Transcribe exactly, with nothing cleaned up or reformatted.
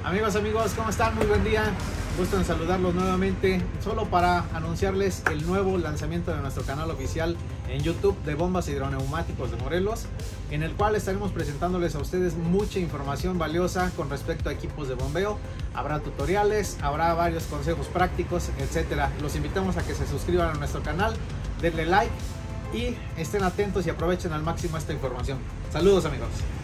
Amigos, amigos, ¿cómo están? Muy buen día. Gusto en saludarlos nuevamente, solo para anunciarles el nuevo lanzamiento de nuestro canal oficial en YouTube de Bombas Hidroneumáticos de Morelos, en el cual estaremos presentándoles a ustedes mucha información valiosa con respecto a equipos de bombeo. Habrá tutoriales, habrá varios consejos prácticos, etcétera. Los invitamos a que se suscriban a nuestro canal, denle like y estén atentos y aprovechen al máximo esta información. Saludos, amigos.